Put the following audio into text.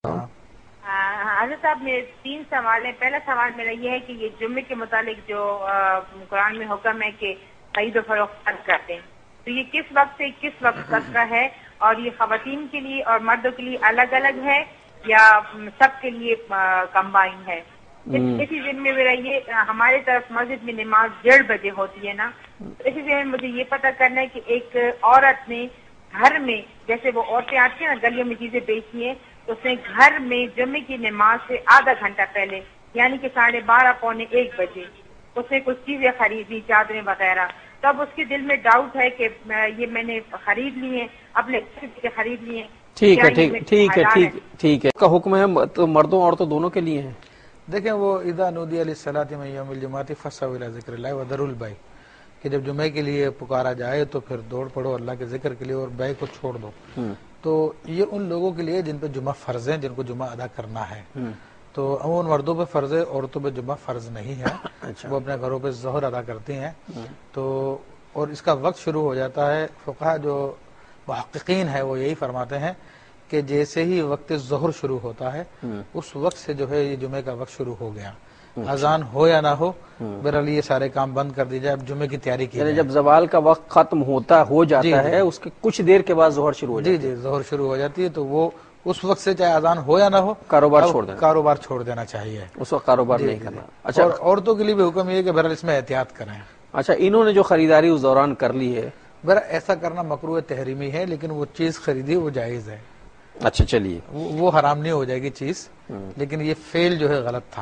حضرت صاحب میرے 3 سوال ہیں. پہلا سوال میرا یہ ہے کہ یہ جمعے کے متعلق جو قرآن میں حکم ہے کہ خرید و فروخت کرتے ہیں، تو یہ کس وقت سے کس وقت تک کا ہے، اور یہ خواتین کے لیے اور مردوں کے لیے الگ الگ ہے یا سب کے لیے کمبائن ہے؟ اسی دن میں میرا یہ ہمارے طرف مسجد میں نماز 1:30 بجے ہوتی ہے نا، تو اسی دن میں مجھے یہ پتہ کرنا ہے کہ ایک عورت نے گھر میں، جیسے وہ عورتیں آتی ہیں نا گلیوں میں چیزیں بیچتی ہیں، تو اس نے گھر میں جمعے کی نماز سے آدھا گھنٹہ پہلے یعنی کہ 12:30 پونے 1 بجے اس نے کچھ چیزیں خریدی، چادریں وغیرہ. تو اب اس کے دل میں ڈاؤٹ ہے کہ یہ میں نے خرید لی ہیں، اپنے خرید لی ہیں. ٹھیک ہے ٹھیک ہے کا حکم ہے تو مردوں عورتوں دونوں کے لیے ہیں. دیکھیں وہ اذا نودی للصلاۃ من یوم الجمعۃ فاسعوا الی ذکر اللہ وذروا البیع، کہ جب جمعے کے لیے پکارا جائے تو پھر دوڑ پڑو اللہ کے ذکر کے لیے اور بیع کو چھوڑ دو. تو یہ ان لوگوں کے لیے جن پہ جمعہ فرض ہے، جن کو جمعہ ادا کرنا ہے. تو عموماً مردوں پہ فرض ہے، عورتوں پہ جمعہ فرض نہیں ہے. وہ اپنے گھروں پہ ظہر ادا کرتی ہیں. تو اور اس کا وقت شروع ہو جاتا ہے، فقہا جو محققین ہے وہ یہی فرماتے ہیں کہ جیسے ہی وقت ظہر شروع ہوتا ہے اس وقت سے جو ہے یہ جمعے کا وقت شروع ہو گیا. اذان ہو یا نہ ہو، بہرحال یہ سارے کام بند کر دی جائے، اب جمعے کی تیاری کی جائے. جب زوال کا وقت ختم ہو جاتا ہے اس کے کچھ دیر کے بعد ظہر شروع ہو جاتی ہے. جی ظہر شروع ہو جاتی ہے، تو وہ اس وقت سے چاہے اذان ہو یا نہ ہو کاروبار چھوڑ دینا چاہیے. اس وقت کاروبار نہیں کرنا. اچھا، اور عورتوں کے لیے بھی حکم یہ ہے کہ بہرحال اس میں احتیاط کریں. اچھا، انہوں نے جو خریداری اس دوران کر لی ہے، بہرحال ایسا کرنا مکروہ تحریمی ہے، لیکن وہ چیز خریدی وہ جائز ہے. اچھا چلیے، وہ حرام نہیں ہو جائے گی چیز، لیکن یہ فعل جو ہے غلط تھا.